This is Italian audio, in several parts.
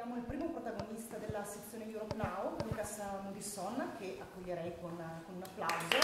Abbiamo il primo protagonista della sezione Europe Now, Lucas Moodysson, che accoglierei con un applauso.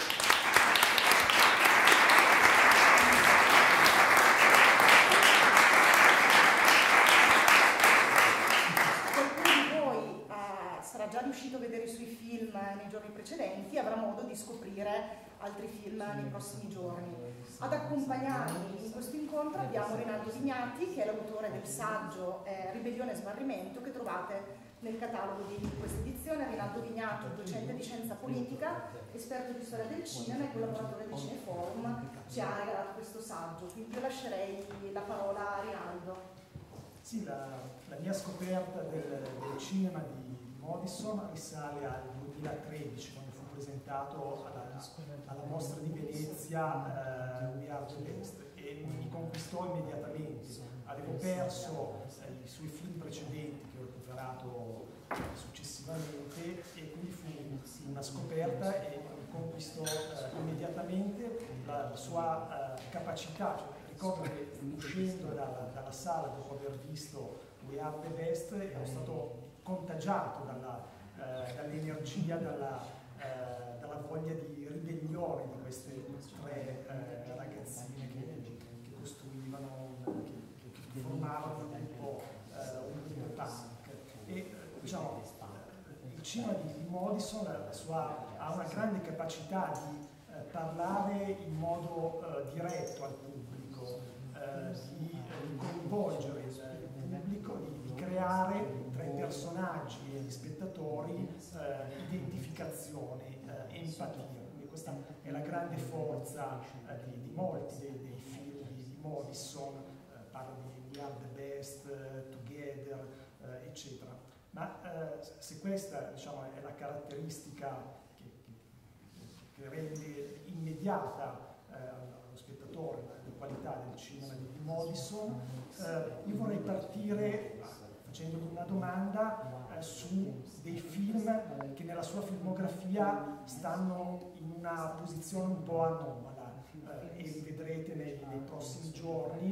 Sarà già riuscito a vedere i suoi film nei giorni precedenti e avrà modo di scoprire altri film nei prossimi giorni. Ad accompagnarmi in questo incontro abbiamo Rinaldo Vignati, che è l'autore del saggio Ribellione e Smarrimento, che trovate nel catalogo di questa edizione. Rinaldo Vignati, docente di scienza politica, esperto di storia del cinema e collaboratore di Cineforum, ci ha regalato questo saggio. Quindi io lascerei la parola a Rinaldo. Sì, la mia scoperta del cinema di Moodysson risale al 2013, quando fu presentato alla mostra di Venezia We Are the Best, e mi conquistò immediatamente. Avevo perso i suoi film precedenti che ho recuperato successivamente, e quindi fu una scoperta e mi conquistò immediatamente la sua capacità. Ricordo che uscendo dalla sala dopo aver visto We Are the Best ero stato contagiato dall'energia, dalla voglia di ribellione di queste tre ragazzine che costruivano, che formavano un gruppo punk. E diciamo, il cinema di Moodysson ha una grande capacità di parlare in modo diretto al pubblico, di coinvolgere il pubblico, di creare tra i personaggi e gli spettatori identificazione, empatia. Quindi questa è la grande forza di molti dei film di Moodysson, parla di We Are the Best, Together, eccetera. Ma se questa, diciamo, è la caratteristica che rende immediata allo spettatore la qualità del cinema di Moodysson, io vorrei partire facendogli una domanda su dei film che nella sua filmografia stanno in una posizione un po' anomala, e li vedrete nei prossimi giorni,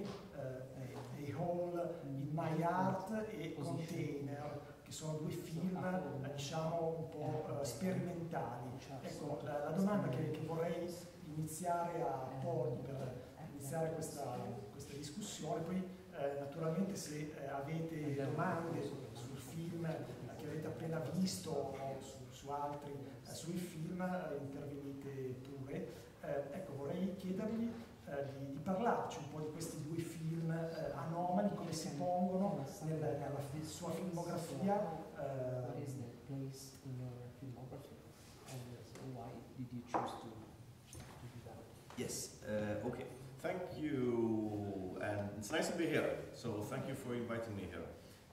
A Hole in My Heart e Container, che sono due film diciamo un po' sperimentali. Ecco, la domanda che vorrei iniziare a porre per iniziare questa discussione, poi naturalmente se avete domande sul film che avete appena visto o su altri sui film, intervenite pure. Ecco, vorrei chiedervi di parlarci un po' di questi due film anomali, come si pongono nella sua filmografia. What is the place in your filmography, and why did you choose to do that? Yes, okay. Thank you, and it's nice to be here. So thank you for inviting me here.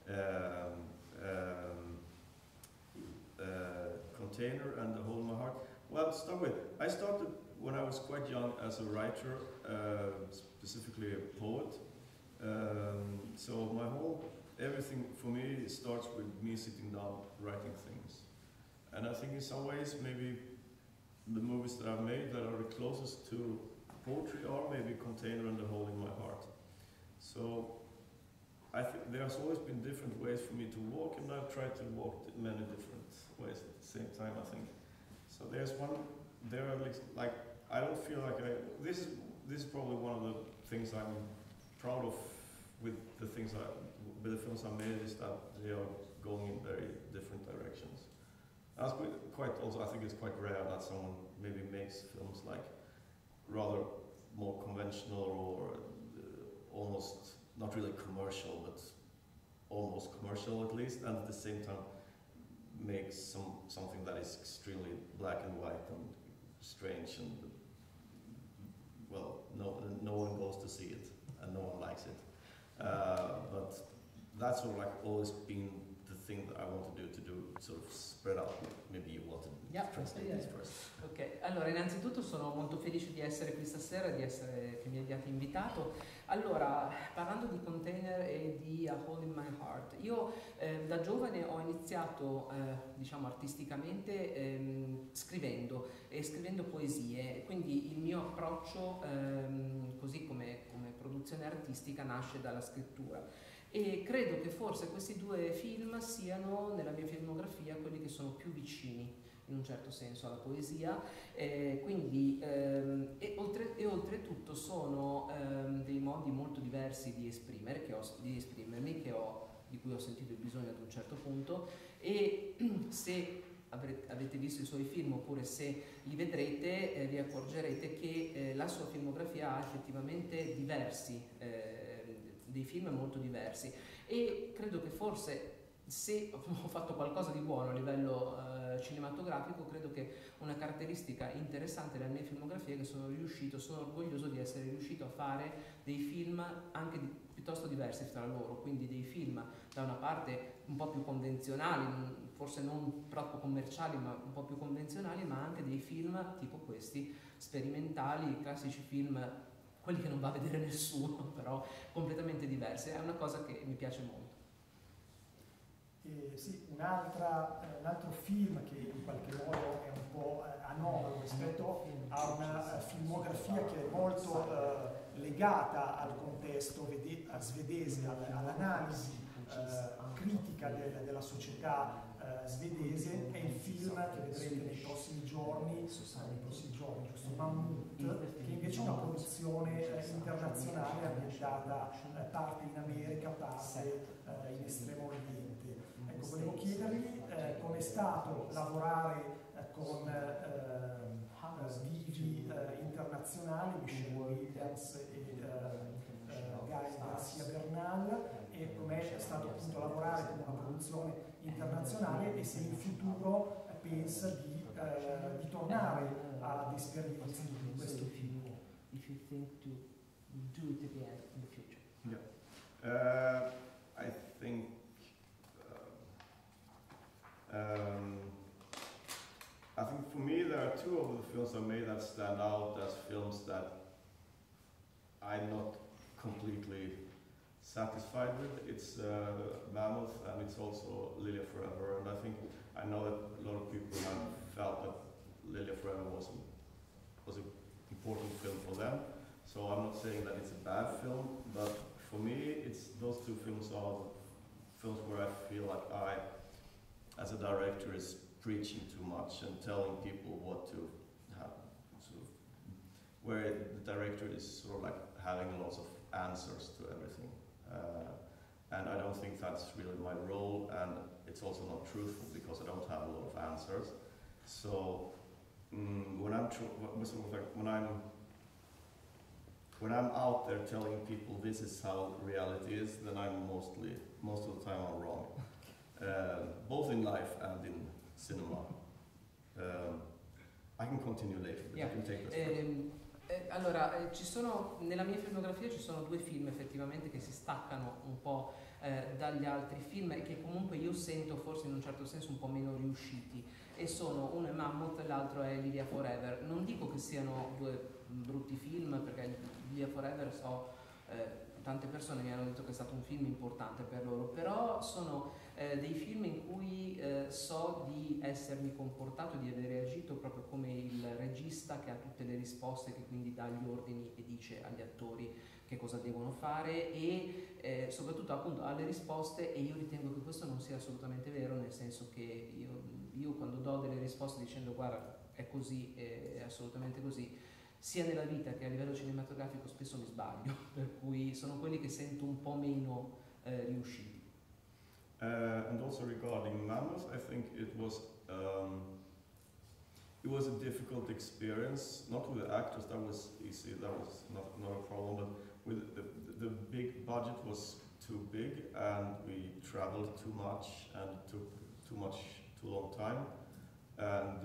Container and The Hole in My Heart. Well, to start with, I started when I was quite young as a writer, specifically a poet. So everything for me starts with me sitting down writing things. And I think in some ways maybe the movies that I've made that are the closest to poetry are maybe Container and The Hole in My Heart. So I think there's always been different ways for me to walk, and I've tried to walk many different ways at the same time, I think. So there's one, there are like, I don't feel like this is probably one of the things I'm proud of with the films I made, is that they are going in very different directions. That's quite also, I think it's quite rare that someone maybe makes films like rather more conventional or almost not really commercial, but almost commercial at least, and at the same time makes something that is extremely black and white and strange, and well, no one goes to see it and no one likes it. But that's sort of like always been the thing that I want to do sort of spread out. Maybe you want to translate this first. Ok, allora innanzitutto sono molto felice di essere qui stasera e che mi abbiate invitato. Allora, parlando di Container e di A Hole in My Heart, io da giovane ho iniziato, diciamo artisticamente, scrivendo poesie, quindi il mio approccio, così come produzione artistica, nasce dalla scrittura. e credo che forse questi due film siano nella mia filmografia quelli che sono più vicini in un certo senso alla poesia, oltretutto sono dei modi molto diversi di esprimermi di cui ho sentito il bisogno ad un certo punto, e se avete visto i suoi film oppure se li vedrete vi accorgerete che la sua filmografia ha effettivamente dei film molto diversi, e credo che forse, se ho fatto qualcosa di buono a livello cinematografico, credo che una caratteristica interessante della mia filmografia è che sono orgoglioso di essere riuscito a fare dei film anche piuttosto diversi tra loro, quindi dei film da una parte un po' più convenzionali, forse non troppo commerciali ma un po' più convenzionali, ma anche dei film tipo questi, sperimentali, classici film, quelli che non va a vedere nessuno, però completamente diversi. È una cosa che mi piace molto. Sì, un altro film che in qualche modo è un po' anomalo rispetto a una filmografia che è molto legata al contesto svedese, all'analisi critica della società svedese, è il film che vedrete nei prossimi giorni, giusto, Mammut, che invece è una produzione internazionale ambientata parte in America, parte in Estremo Oriente. Ecco, volevo chiedervi com'è stato lavorare con divi internazionali, Michelle Williams e Gael Garcia Bernal, e com'è stato appunto lavorare con una produzione internazionale, e se in futuro pensa di tornare ad esperienze di questo tipo. If you think to do it again in the future. Yeah. I think for me there are two of the films I made that stand out as films that I'm not completely satisfied with. It's Mammoth, and it's also Lilia Forever, and I know that a lot of people have felt that Lilia Forever was an important film for them, so I'm not saying that it's a bad film, but for me those two films are films where I feel like I, as a director, is preaching too much and telling people what to have, where the director is sort of like having lots of answers to everything. And I don't think that's really my role, and it's also not truthful because I don't have a lot of answers. So when I'm out there telling people this is how reality is, then most of the time I'm wrong, both in life and in cinema. I can continue later, but you can take this. Allora, nella mia filmografia ci sono due film effettivamente che si staccano un po' dagli altri film e che comunque io sento forse in un certo senso un po' meno riusciti, e uno è Mammoth e l'altro è Lilia Forever. Non dico che siano due brutti film, perché Lilia Forever tante persone mi hanno detto che è stato un film importante per loro, però sono dei film in cui so di essermi comportato, di aver reagito proprio come il regista che ha tutte le risposte, che quindi dà gli ordini e dice agli attori che cosa devono fare, e soprattutto appunto alle risposte, e io ritengo che questo non sia assolutamente vero, nel senso che io quando do delle risposte dicendo guarda è così, è assolutamente così, sia nella vita che a livello cinematografico spesso mi sbaglio, per cui sono quelli che sento un po' meno riusciti. And also regarding Mammoth, I think it was a difficult experience, not with the actors, that was easy, that was not a problem, but with the big budget was too big, and we traveled too much and took too long time, and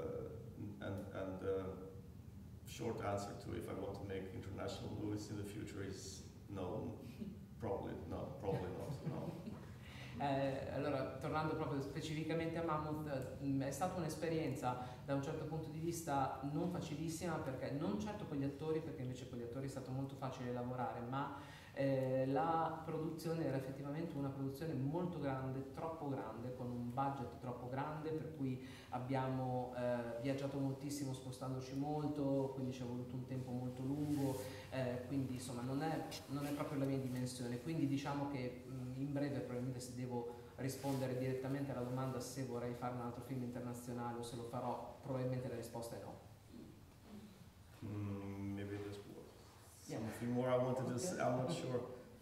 short answer to if I want to make international movies in the future is no, probably not, no. Allora, tornando proprio specificamente a Mammoth, è stata un'esperienza da un certo punto di vista non facilissima, perché non certo con gli attori, perché invece con gli attori è stato molto facile lavorare, ma La produzione era effettivamente una produzione molto grande, troppo grande, con un budget troppo grande, per cui abbiamo viaggiato moltissimo spostandoci molto, quindi ci è voluto un tempo molto lungo, quindi insomma non è proprio la mia dimensione, quindi diciamo che in breve probabilmente se devo rispondere direttamente alla domanda se vorrei fare un altro film internazionale o se lo farò, probabilmente la risposta è no. Maybe there's something more I wanted to say, I'm not sure.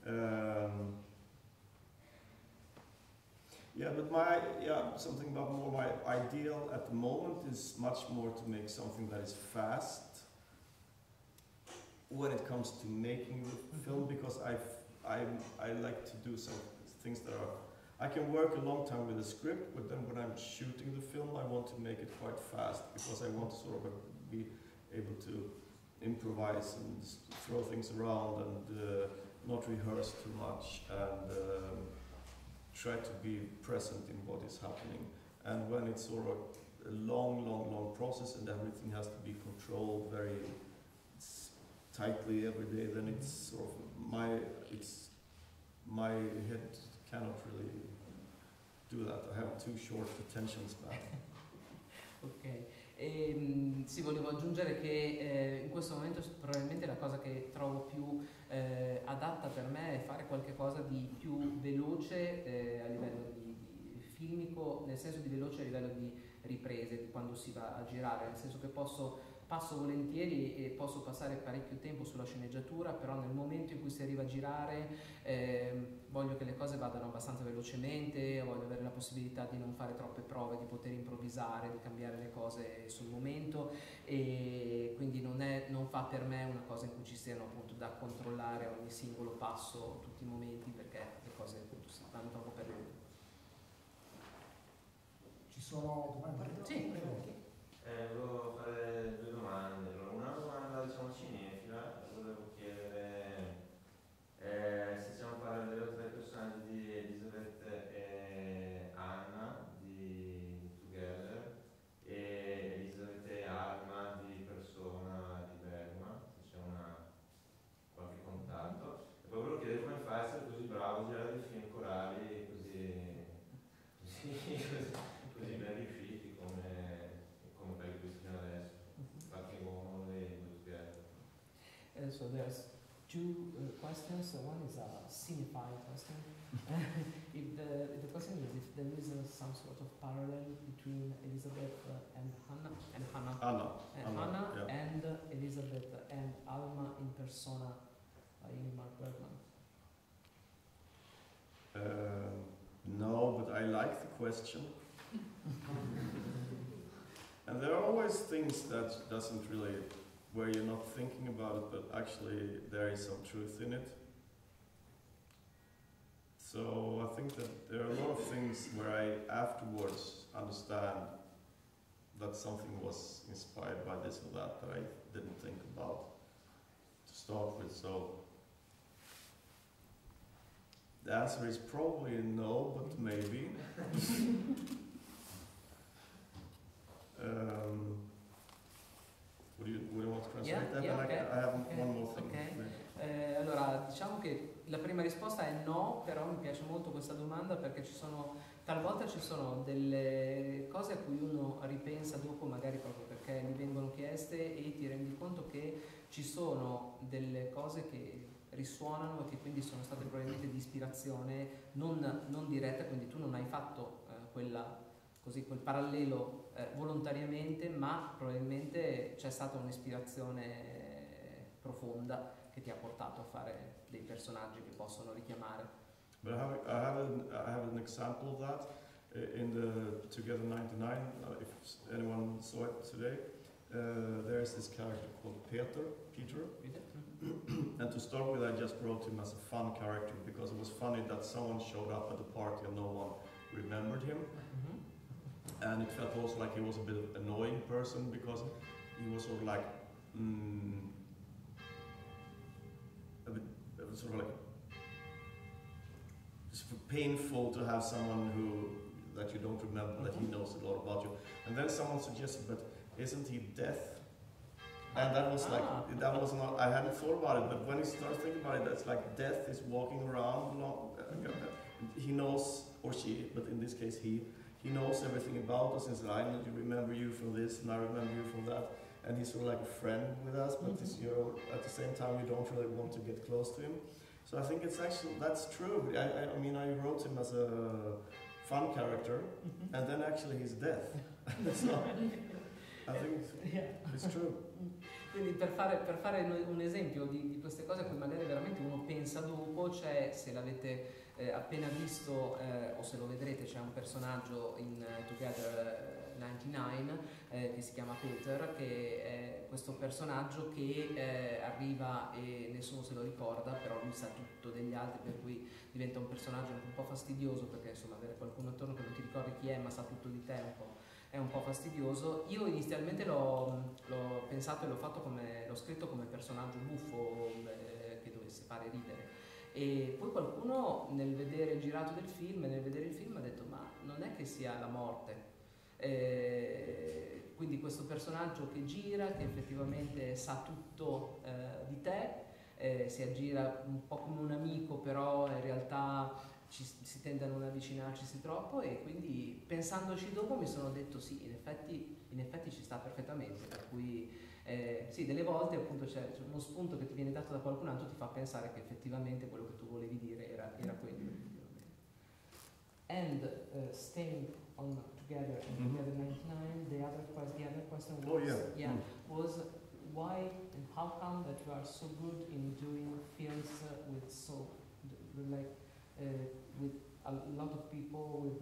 Yeah, but something about more my ideal at the moment is much more to make something that is fast when it comes to making the film, because I like to do some things that are, I can work a long time with a script, but then when I'm shooting the film I want to make it quite fast, because I want to sort of be able to improvise and throw things around and not rehearse too much, and try to be present in what is happening. And when it's sort of a long process and everything has to be controlled very tightly every day, then it's sort of my head cannot really do that. I have too short attention span. Ok. Sì, volevo aggiungere che in questo momento probabilmente la cosa che trovo più adatta per me è fare qualche cosa di più veloce a livello di filmico, nel senso di veloce a livello di riprese, di quando si va a girare, nel senso che passo volentieri e posso passare parecchio tempo sulla sceneggiatura, però nel momento in cui si arriva a girare voglio che le cose vadano abbastanza velocemente, voglio avere la possibilità di non fare troppe prove, di poter improvvisare, di cambiare le cose sul momento, e quindi non fa per me una cosa in cui ci siano appunto da controllare ogni singolo passo tutti i momenti, perché le cose appunto si vanno troppo per lungo. Ci sono domande? Sì, volevo fare due domande. Una domanda diciamo cinefila, volevo chiedere se stiamo parlando degli tre personaggi di Elisabeth e Anna di Together e Elisabeth e Alma di Persona di Bergman, se c'è qualche contatto. E poi volevo chiedere come fa a essere così bravo a girare dei film corali così ben riusciti come quelli che fino adesso. Qualche uomo dei due Together. So there's two questions. One is a cinephile question. If the question is if there is some sort of parallel between Elisabeth and Hannah Yeah. and Elisabeth and Alma in Persona by Ingmar Bergman. No, but I like the question. And there are always things that doesn't really, where you're not thinking about it, but actually there is some truth in it. So I think that there are a lot of things where I afterwards understand that something was inspired by this or that I didn't think about to start with. So the answer is probably no, but maybe. Would you want to translate that? Yeah, okay. I have one more thing. Okay. Allora, diciamo che la prima risposta è no, però mi piace molto questa domanda perché talvolta ci sono delle cose a cui uno ripensa dopo, magari proprio perché gli vengono chieste, e ti rendi conto che ci sono delle cose che risuonano e che quindi sono state probabilmente di ispirazione non diretta, quindi tu non hai fatto quel parallelo volontariamente, ma probabilmente c'è stata un'ispirazione profonda che ti ha portato a fare dei personaggi che possono richiamare. But I have an example of that in the Together 99. If anyone saw it today, there's this character called Peter. And to start with, I just wrote him as a fun character because it was funny that someone showed up at the party and no one remembered him. And it felt also like he was a bit of an annoying person because he was sort of like it's painful to have someone that you don't remember, that he knows a lot about you. And then someone suggested, but isn't he deaf? And that was like, that was not, I hadn't thought about it, but when you start thinking about it, that's like death is walking around, he knows, or she, but in this case he knows everything about us and says, I remember you from this and I remember you from that. And he's sort of like a friend with us, but this, at the same time you don't really want to get close to him. So I think it's actually, that's true. I mean, I wrote him as a fun character, and then actually he's death. So I think it's true. Quindi per fare un esempio di queste cose a cui magari veramente uno pensa dopo, c'è, se l'avete appena visto o se lo vedrete, c'è un personaggio in Together 99 che si chiama Peter, che è questo personaggio che arriva e nessuno se lo ricorda, però lui sa tutto degli altri, per cui diventa un personaggio anche un po' fastidioso, perché insomma avere qualcuno attorno che non ti ricordi chi è ma sa tutto di te è un po' fastidioso. Io inizialmente l'ho pensato e l'ho scritto come personaggio buffo che dovesse fare ridere, e poi qualcuno nel vedere il girato del film, nel vedere il film ha detto ma non è che sia la morte, quindi questo personaggio che gira, che effettivamente sa tutto di te, si aggira un po' come un amico, però in realtà si tende a non avvicinarci troppo, e quindi pensandoci dopo mi sono detto sì, in effetti ci sta perfettamente, per cui sì, delle volte appunto c'è uno spunto che ti viene dato da qualcun altro, ti fa pensare che effettivamente quello che tu volevi dire era quello. And staying on Together 99, the other question was why and how come that you are so good in doing films with a lot of people, with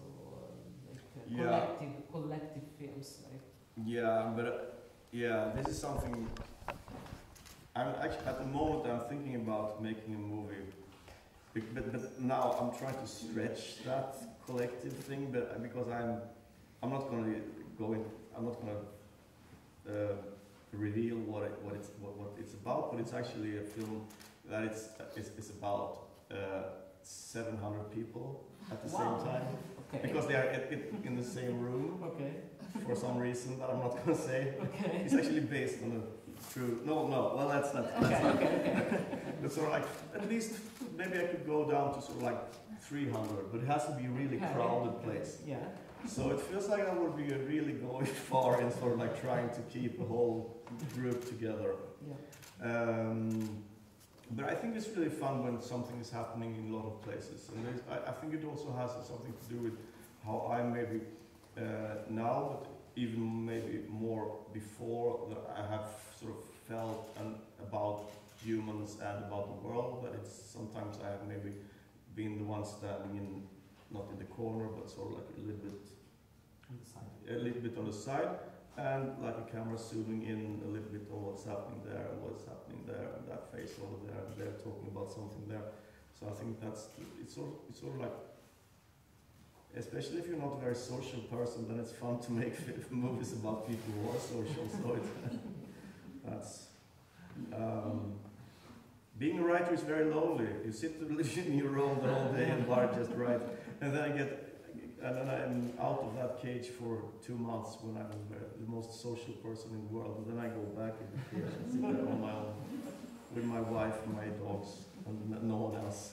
collective films, right? Yeah, but this is something. I'm actually at the moment I'm thinking about making a movie, but now I'm trying to stretch that collective thing. But because I'm not going to go in. I'm not going to reveal what it's about. But it's actually a film that it's about 700 people at the same time, because they are in the same room. For some reason that I'm not going to say. It's actually based on a true. No. Well, that's not. But sort of like, at least maybe I could go down to sort of like 300, but it has to be a really crowded place. Yeah. So it feels like I would be really going far in sort of like trying to keep the whole group together. Yeah. But I think it's really fun when something is happening in a lot of places, and I think it also has something to do with how I maybe now, but even maybe more before, that I have sort of felt about humans and about the world. That it's sometimes I have maybe been the one standing not in the corner, but sort of like a little bit on the side, and like a camera zooming in a little bit on what's happening there and what's happening there, and that face over there, and they're talking about something there. So I think it's sort of like, especially if you're not a very social person, then it's fun to make movies about people who are social. So that's being a writer is very lonely. You sit in your room the whole day and just write, and then I'm out of that cage for 2 months when I'm the most social person in the world, and then I go back in the cage and sit there on my own with my wife and my dogs and no one else.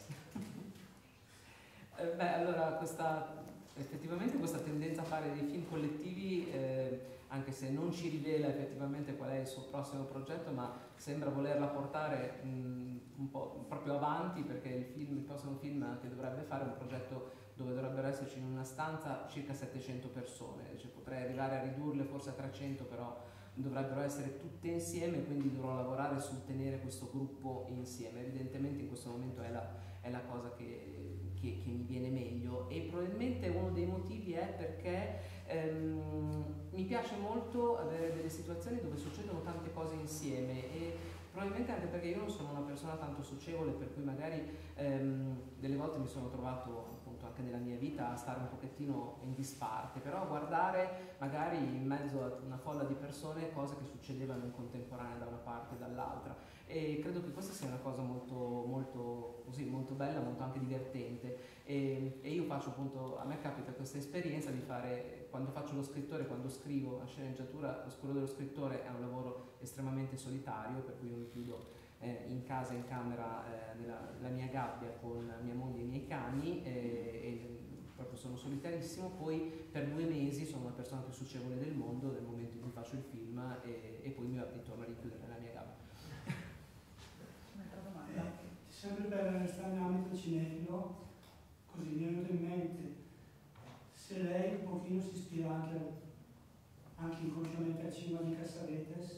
Allora effettivamente questa tendenza a fare dei film collettivi, anche se non ci rivela effettivamente qual è il suo prossimo progetto, ma sembra volerla portare un po' proprio avanti, perché il prossimo film che dovrebbe fare è un progetto dove dovrebbero esserci in una stanza circa 700 persone, cioè potrei arrivare a ridurle forse a 300, però dovrebbero essere tutte insieme, quindi dovrò lavorare sul tenere questo gruppo insieme. Evidentemente in questo momento è la cosa che mi viene meglio, e probabilmente uno dei motivi è perché mi piace molto avere delle situazioni dove succedono tante cose insieme, e probabilmente anche perché io non sono una persona tanto socievole, per cui magari delle volte mi sono trovato appunto anche nella mia vita a stare un pochettino in disparte, però a guardare magari in mezzo a una folla di persone cose che succedevano in contemporanea da una parte e dall'altra, e credo che questa sia una cosa molto bella, molto anche divertente, e io faccio appunto, a me capita questa esperienza di fare, quando faccio lo scrittore, quando scrivo la sceneggiatura, lo quello dello scrittore è un lavoro estremamente solitario, per cui io mi chiudo in casa, in camera, nella mia gabbia con mia moglie e i miei cani, e proprio sono solitarissimo. Poi per 2 mesi sono la persona più socievole del mondo nel momento in cui faccio il film, e poi mi ritorno a richiudere nella mia gabbia. Un'altra domanda. Sempre per restare in ambito cinefilo, così mi è venuto in mente se lei un pochino si ispira anche inconsciamente al cinema di Cassavetes,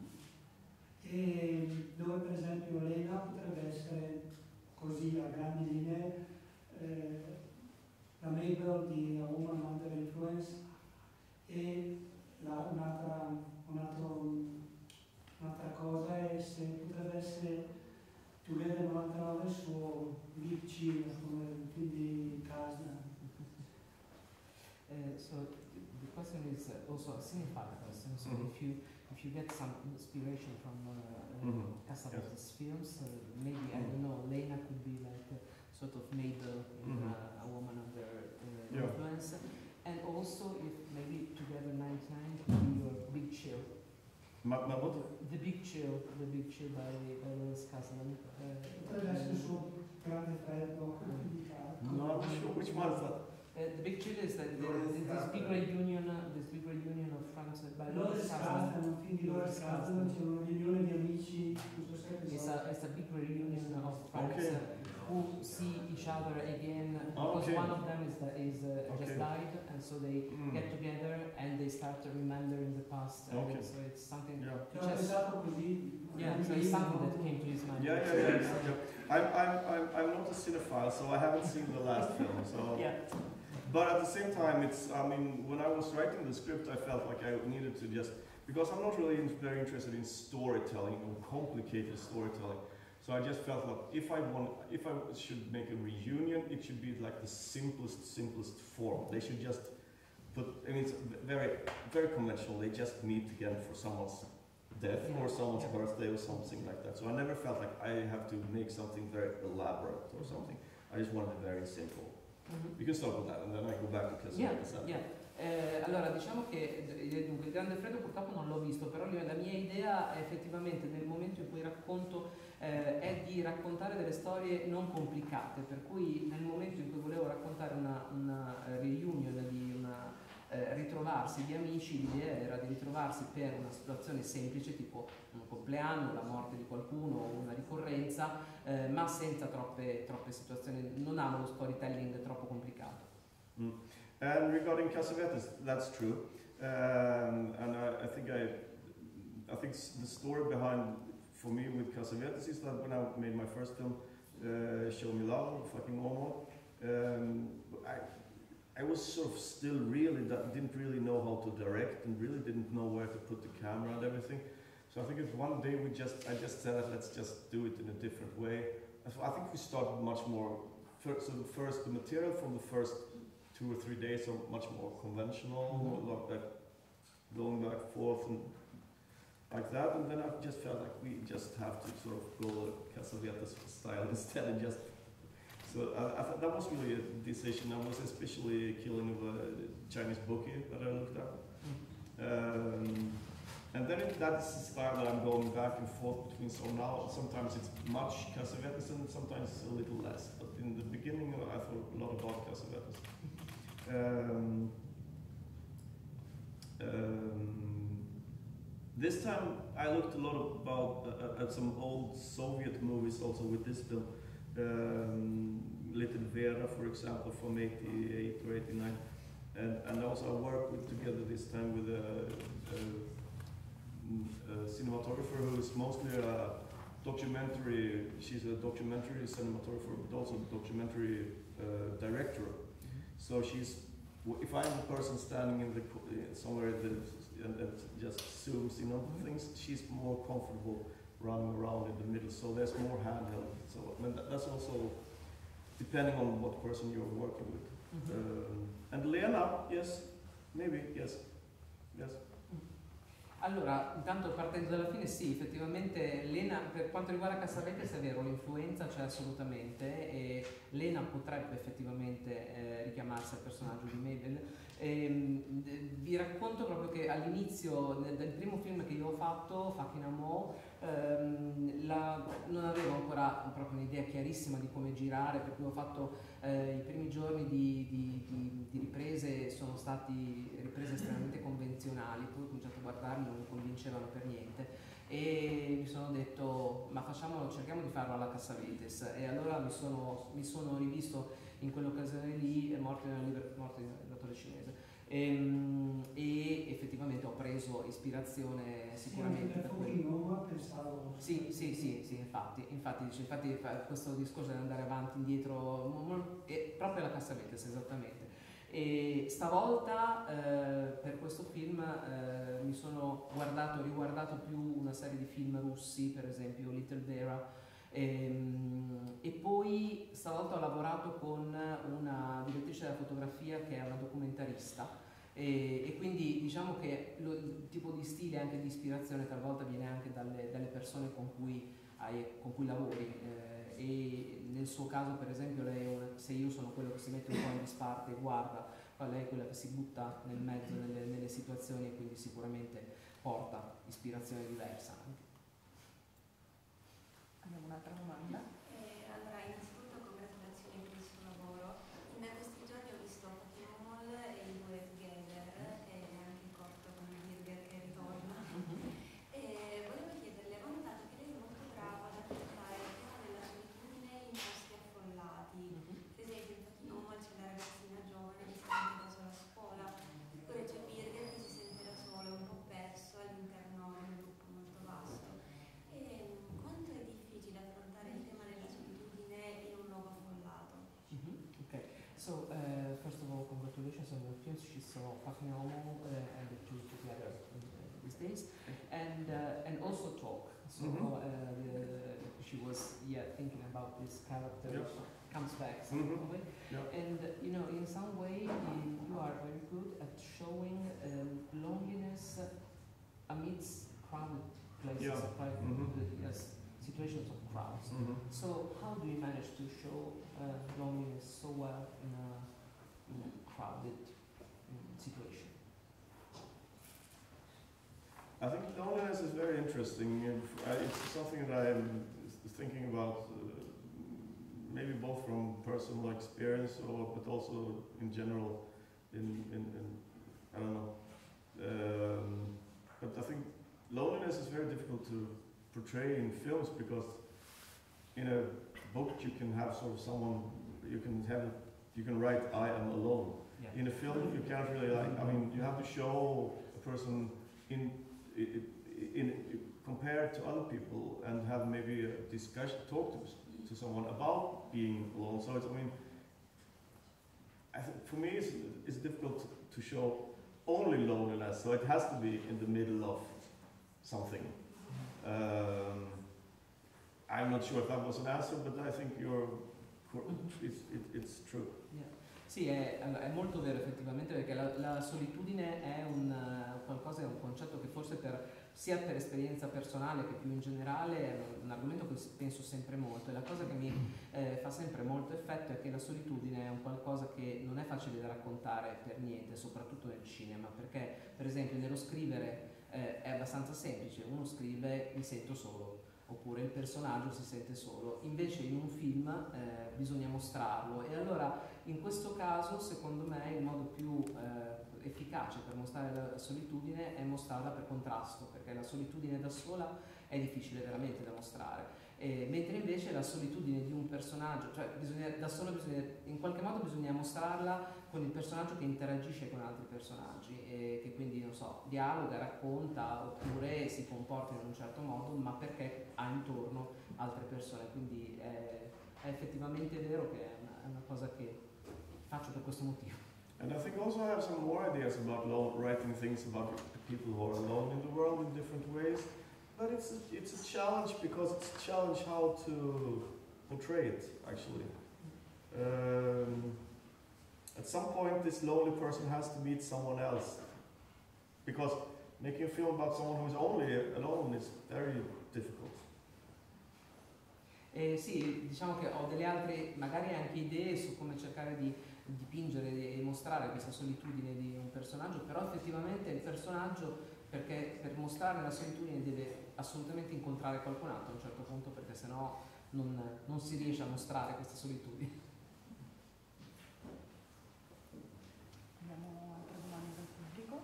e dove per esempio Lena potrebbe essere così a grandi linee la Mabel di A Woman Under Influence, e un'altra cosa è se potrebbe essere Together 99 il suo Big Chill, come il film di Kasdan. So the question is also a cinephile question. So if you get some inspiration from Cassavetes films, maybe I don't know, Lena could be like a sort of Mabel in A Woman Under Influence, and also if maybe Together 99 could be your Big Chill. The Big Chill by Lewis Kasdan. Potrebbe essere il suo grande freddo. No, I'm not sure which one is that. The Big Chill is this big reunion of friends by Lewis Lewis Kasdan. Kasdan, un film di Lewis Kasdan, c'è una riunione di amici, non so se It's a big reunion of friends who see each other again, because one of them just died, and so they get together and they start remembering the past. So it's something to just so it's something that came to his mind. I'm not a cinephile, so I haven't seen the last film. So but at the same time, when I was writing the script, I felt like I needed to just, because I'm not really very interested in storytelling or complicated storytelling. So I just felt like if I should make a reunion, it should be like the simplest form. They should just put, it's very, very conventional. They just meet again for someone's death or someone's birthday or something like that. So I never felt like I have to make something very elaborate or something. I just wanted it very simple. You can start with that, and then I go back to Cassavetes. Allora diciamo che dunque, il Grande Freddo purtroppo non l'ho visto, però la mia idea è effettivamente nel momento in cui racconto è di raccontare delle storie non complicate, per cui nel momento in cui volevo raccontare una reunion, ritrovarsi di amici, l'idea era di ritrovarsi per una situazione semplice tipo un compleanno, la morte di qualcuno o una ricorrenza, ma senza troppe situazioni. Non amo lo storytelling troppo complicato. And regarding Cassavetes, that's true, and I think the story behind, for me, with Cassavetes is that when I made my first film, Show Me Love, fucking Åmål, I was sort of still didn't really know how to direct and really didn't know where to put the camera and everything. So I think one day I just said, let's just do it in a different way. I think we started much more. So the material from the first 2 or 3 days are much more conventional, like that, going back and forth and like that. And then I just felt like we just have to sort of go Cassavetes style instead, and just. So I thought that was really a decision. I was especially killing of a Chinese bookie that I looked at. And then that's the style that I'm going back and forth between. So now sometimes it's much Cassavetes and sometimes a little less. But in the beginning I thought a lot about Cassavetes. This time I looked a lot at some old Soviet movies also with this film. Little Vera, for example, from 88 or 89, and also I worked together this time with a cinematographer who is mostly a documentary. She's a documentary cinematographer, but also a documentary director. So if I'm the person standing in somewhere and just zooms in on things, she's more comfortable running around in the middle, so there's more handheld. So that's also depending on what person you're working with. And Lena, yes, maybe, yes. Allora, intanto partendo dalla fine, sì, effettivamente Lena, per quanto riguarda Cassavetes è vero, l'influenza c'è assolutamente e Lena potrebbe effettivamente richiamarsi al personaggio di Mabel. Vi racconto proprio che all'inizio del primo film che io ho fatto, Fucking Amo, non avevo ancora proprio un'idea chiarissima di come girare, per cui ho fatto i primi giorni di riprese, sono stati riprese estremamente convenzionali, poi ho cominciato a guardarli, non mi convincevano per niente e mi sono detto ma cerchiamo di farlo alla Cassavetes, e allora mi sono rivisto in quell'occasione lì Morte nel liberatore cinese e effettivamente ho preso ispirazione sicuramente da quello. Sì, infatti questo discorso di andare avanti, indietro, proprio alla Cassavetes, esattamente. E stavolta per questo film mi sono riguardato più una serie di film russi, per esempio Little Vera, e poi stavolta ho lavorato con una direttrice della fotografia che è una documentarista e quindi diciamo che il tipo di stile anche di ispirazione talvolta viene anche dalle persone con cui lavori, e nel suo caso per esempio se io sono quello che si mette un po' in disparte e guarda, lei è quella che si butta nel mezzo nelle situazioni e quindi sicuramente porta ispirazione diversa anche. Abbiamo un'altra domanda. Allora, innanzitutto congratulazioni per il suo lavoro. In questi giorni ho visto Fucking Mall e i due Together, e anche il corto con Birger che ritorna. E volevo chiederle, ho notato che lei è molto brava ad affrontare il tema della solitudine in posti affollati. Per esempio in Fucking Mall c'è la ragazzina giovane che si sente da sola a scuola, oppure c'è Birger che si sente da solo, un po' perso all'interno di un gruppo molto vasto. Quanto è difficile affrontare il tema della solitudine in un luogo affollato? Okay, so first of all, congratulations on your films. She saw Fucking Amo and the two together these days, and also Talk. So she was thinking about this character comes back some way, and you know in some way you are very good at showing loneliness amidst crowded places, situations of crowds. So how do you manage to show loneliness so well in a crowded situation? I think loneliness is very interesting. It's something that I'm thinking about, maybe both from personal experience, but also in general, in I don't know. But I think loneliness is very difficult to portray in films because in a book you can have sort of someone you can write I am alone. In a film you can't really you have to show a person in compared to other people and have maybe a discussion, talk to someone about being alone. So I think for me it's difficult to show only loneliness. So it has to be in the middle of something. I'm not sure if that was an answer, but I think it's true. Yeah. Sì, è molto vero effettivamente, perché la solitudine è un concetto che forse sia per esperienza personale che più in generale è un argomento che penso sempre molto, e la cosa che mi fa sempre molto effetto è che la solitudine è un qualcosa che non è facile da raccontare per niente, soprattutto nel cinema, perché per esempio nello scrivere è abbastanza semplice, uno scrive mi sento solo, oppure il personaggio si sente solo, invece in un film bisogna mostrarlo, e allora in questo caso secondo me il modo più efficace per mostrare la solitudine è mostrarla per contrasto, perché la solitudine da sola è difficile veramente da mostrare, mentre invece la solitudine di un personaggio, cioè in qualche modo bisogna mostrarla con il personaggio che interagisce con altri personaggi e che quindi, non so, dialoga, racconta oppure si comporta in un certo modo, ma perché ha intorno altre persone, quindi è effettivamente vero che è una cosa che faccio per questo motivo. And I think also I have some more ideas about writing things about people who are alone in the world in different ways. But it's a challenge because it's a challenge how to portray it, actually. at some point this lonely person has to meet someone else, because making a film about someone who's only alone is very difficult. Sì, diciamo che ho delle altre, magari anche idee su come cercare di dipingere e mostrare questa solitudine di un personaggio, però effettivamente il personaggio, perché per mostrare la solitudine deve assolutamente incontrare qualcun altro a un certo punto, perché sennò non si riesce a mostrare questa solitudine. Abbiamo altre domande dal pubblico?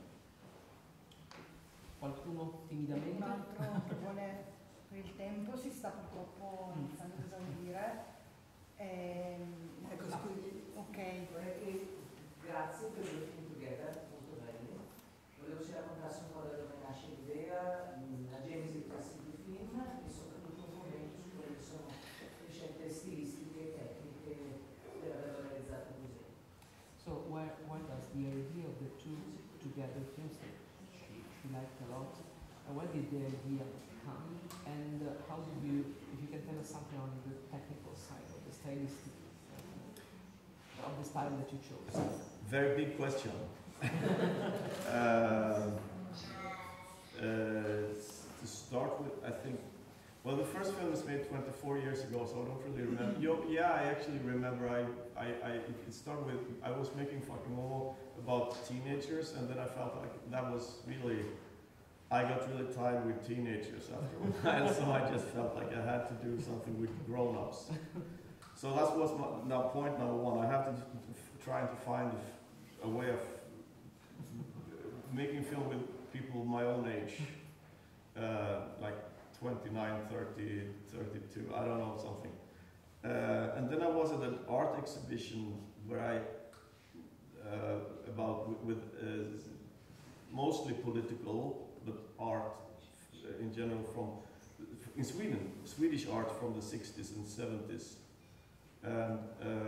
Qualcuno timidamente? Un altro che vuole, per il tempo si sta purtroppo iniziando ad esaurire. Ecco, scusi. Ok. Grazie per il film Together, molto belli. Volevo ci raccontassi un po' da dove nasce l'idea, la genesi di questi due film e soprattutto un commento su quelle che sono le scelte stilistiche e tecniche per averlo realizzato così. So where does the idea of the two together films that she liked a lot, where did the idea come, and how did you, if you can tell us something on the technical side of the stylistic of the style that you chose? Very big question. To start with, I think, well, the first film was made 24 years ago, so I don't really remember. Yeah, I actually remember. It started with, I was making Fucking Momo about teenagers, and then I felt like that was really, I got really tired with teenagers after a while, so I just felt like I had to do something with grown-ups. So that was point number one. I have to try to find a way of making film with people my own age, like 29, 30, 32, I don't know, something. And then I was at an art exhibition where I, with mostly political, but art in general in Sweden, Swedish art from the 60s and 70s. And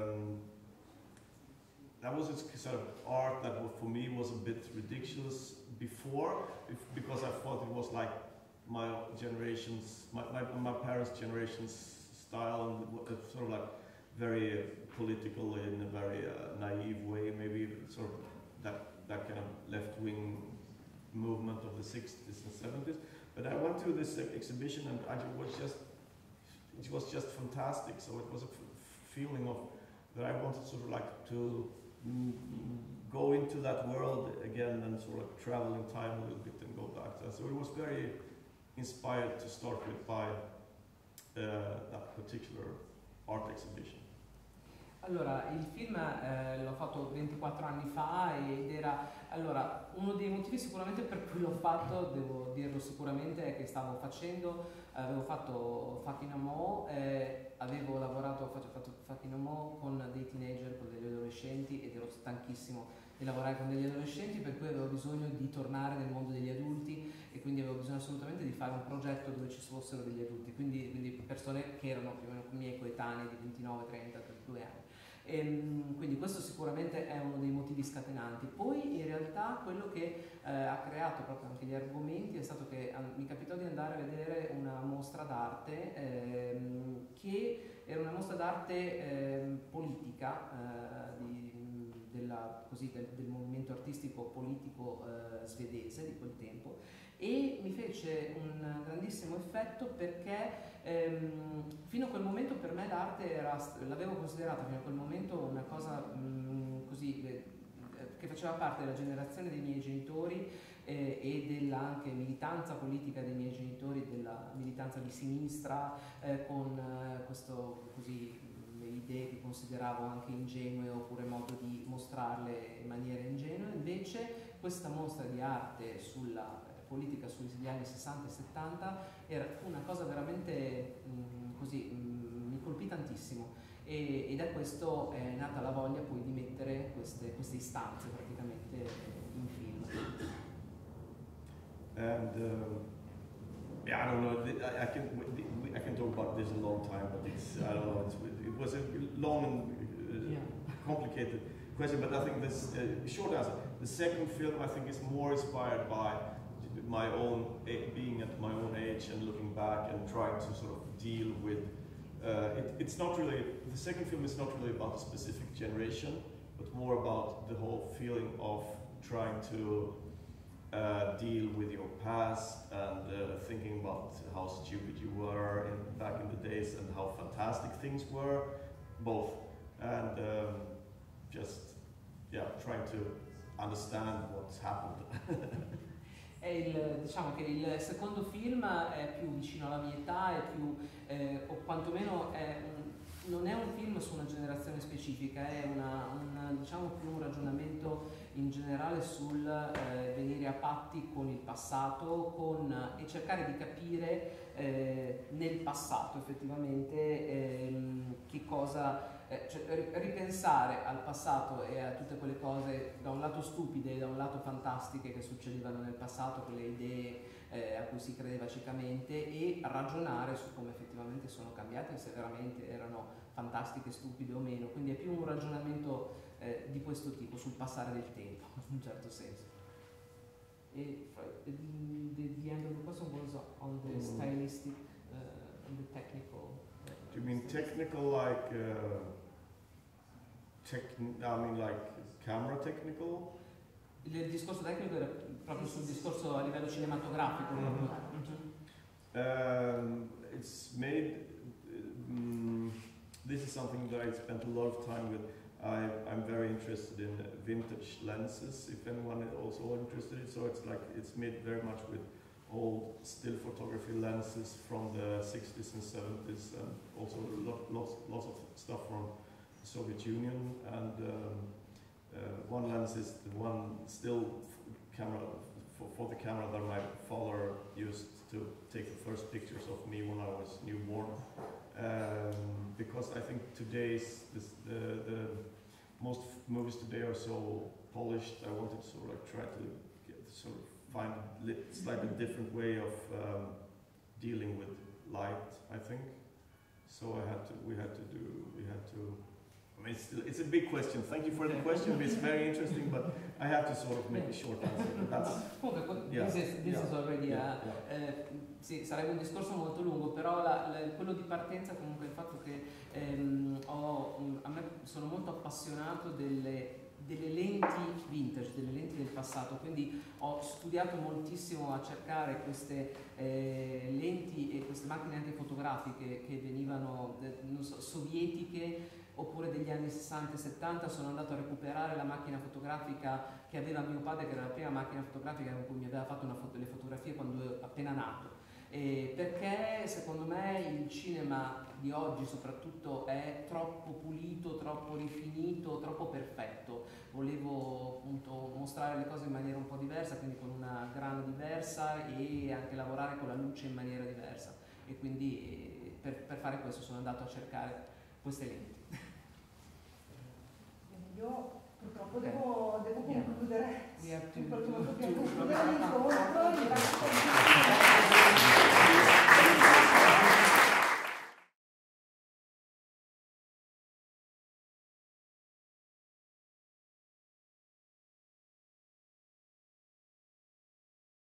that was a sort of art that for me was a bit ridiculous before, because I thought it was like my generation's, my parents' generation's style, and sort of like very political in a very naive way, maybe sort of that kind of left-wing movement of the 60s and 70s. But I went to this exhibition and it was just fantastic. So it was a feeling of that I wanted sort of like to go into that world again and sort of travel in time a little bit and go back. So it was very inspired to start with by that particular art exhibition. Allora, il film l'ho fatto 24 anni fa ed era, allora, uno dei motivi sicuramente per cui l'ho fatto, devo dirlo sicuramente, è che avevo fatto Fucking Amo, avevo fatto Fucking Amo con dei teenager, con degli adolescenti, ed ero stanchissimo di lavorare con degli adolescenti, per cui avevo bisogno di tornare nel mondo degli adulti e quindi avevo bisogno assolutamente di fare un progetto dove ci fossero degli adulti, quindi persone che erano più o meno miei coetanei di 29, 30, 32 anni. Quindi questo sicuramente è uno dei motivi scatenanti. Poi in realtà quello che ha creato proprio anche gli argomenti è stato che mi capitò di andare a vedere una mostra d'arte che era una mostra d'arte politica del movimento artistico politico svedese di quel tempo, e mi fece un grandissimo effetto perché fino a quel momento per me l'arte l'avevo considerata fino a quel momento una cosa così che faceva parte della generazione dei miei genitori e della anche militanza politica dei miei genitori, della militanza di sinistra, con questo così idee che consideravo anche ingenue oppure modo di mostrarle in maniera ingenua. Invece questa mostra di arte sulla politica sugli anni 60 e 70 era una cosa veramente mi colpì tantissimo, e da questo è nata la voglia poi di mettere queste istanze praticamente in film. And yeah, I don't know. I can talk about this a long time, but I don't know. It was a long and complicated question, but I think this short answer. The second film, I think, is more inspired by my own being at my own age and looking back and trying to sort of deal with it's not really, the second film is not really about a specific generation, but more about the whole feeling of trying to deal with your past and thinking about how stupid you were back in the days and how fantastic things were, both, and just trying to understand what's happened. Diciamo che il secondo film è più vicino alla mia età, è più, o quantomeno non è un film su una generazione specifica, è diciamo più un ragionamento in generale sul venire a patti con il passato e cercare di capire nel passato effettivamente che cosa, cioè ripensare al passato e a tutte quelle cose da un lato stupide e da un lato fantastiche che succedevano nel passato, quelle idee a cui si credeva ciecamente, e ragionare su come effettivamente sono cambiate e se veramente erano fantastiche, stupide o meno. Quindi è più un ragionamento di questo tipo, sul passare del tempo, in un certo senso. E the end of the question was on the stylistic, on the technical. Do you mean technical, like like camera technical? Il discorso tecnico era proprio sul discorso a livello cinematografico. It's made. This is something that I spent a lot of time with. I'm very interested in vintage lenses, if anyone is also interested in it. So it's made very much with old still photography lenses from the 60s and 70s, and also lots of stuff from the Soviet Union. And one lens is the one still camera for the camera that my father used to take the first pictures of me when I was newborn. Because I think today's the most movies today are so polished. I wanted to sort of try to find a slightly different way of dealing with light, I think. So we had to. I mean, it's a big question. Thank you for the question. It's very interesting, but I have to sort of make a short answer. This is already sì, sarebbe un discorso molto lungo, però quello di partenza comunque il fatto che a me sono molto appassionato delle lenti vintage, delle lenti del passato, quindi ho studiato moltissimo a cercare queste lenti e queste macchine anche fotografiche che venivano non so, sovietiche oppure degli anni 60 e 70. Sono andato a recuperare la macchina fotografica che aveva mio padre, che era la prima macchina fotografica con cui mi aveva fatto le fotografie quando ero appena nato. Perché secondo me il cinema di oggi soprattutto è troppo pulito, troppo rifinito, troppo perfetto. Volevo appunto mostrare le cose in maniera un po' diversa, quindi con una grana diversa e anche lavorare con la luce in maniera diversa, e quindi per fare questo sono andato a cercare queste lenti. Io purtroppo devo concludere, in qualche modo per concludere